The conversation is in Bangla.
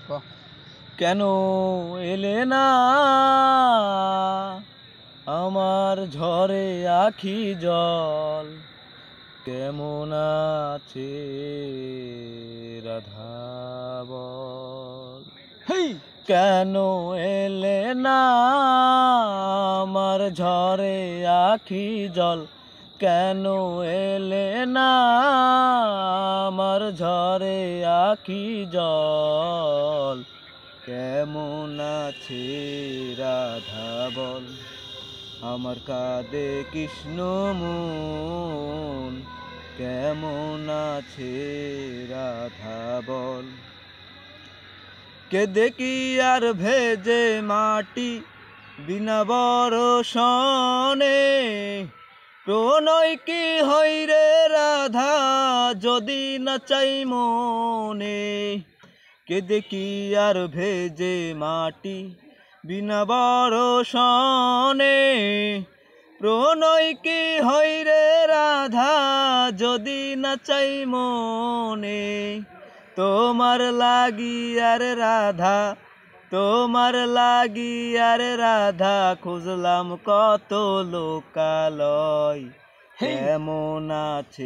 বাহ। কেন এলে না আমার ঝরে আখি জল, কেমন আছে রাধা বল। হেই কেন এলে না আমার ঝরে আখি জল, কেন এলে না আমার ঝরে আখি জল, কেমন আছে রাধা বল। আমার কাঁদে কৃষ্ণ মন, কেমন আছে রাধা বল। কেঁদে কি আর ভেজে মাটি বিনা বরষণে, প্রণয় কি হয় রে রাধা যদি না চাই মনে। কেঁদে কি আর ভেজে মাটি বিনা বরষণে, প্রণয় কি হয় রে রাধা যদি না চাই মনে। তোমার লাগি আর রাধা, তোমার লাগি আর রাধা খুঁজলাম কত লোকালয়, কেমন আছে